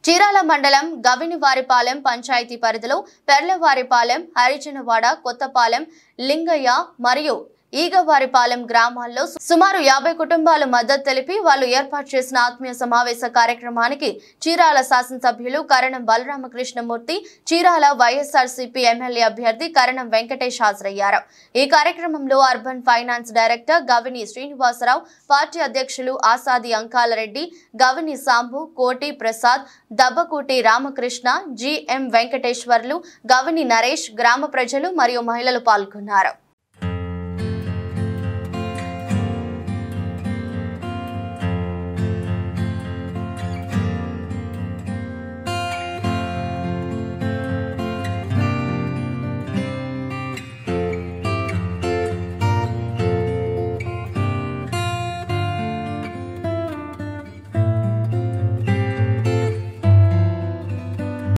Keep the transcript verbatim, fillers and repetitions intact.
చీరాల మండలం గవినివారిపాలెం పంచాయతీ పరిధిలో పెర్లవారిపాలెం, హరిజనవాడ, కొత్తపాలెం, లింగయ్య మరియు ఈగవారిపాలెం గ్రామాల్లో సుమారు యాభై కుటుంబాలు మద్దతు తెలిపి వాళ్ళు ఏర్పాటు చేసిన ఆత్మీయ సమావేశ కార్యక్రమానికి చీరాల శాసనసభ్యులు కరణం బలరామకృష్ణమూర్తి, చీరాల వైఎస్ఆర్సీపీ ఎమ్మెల్యే అభ్యర్థి కరణం వెంకటేష్ హాజరయ్యారు. ఈ కార్యక్రమంలో urban finance director Gavini Srinivasarao, party అధ్యక్షులు ఆసాది అంకాలరెడ్డి, గవిని సాంబు, కోటి ప్రసాద్, దబ్బకోటి రామకృష్ణ, జిఎం వెంకటేశ్వర్లు, గవిని నరేష్, గ్రామ ప్రజలు మరియు మహిళలు పాల్గొన్నారు.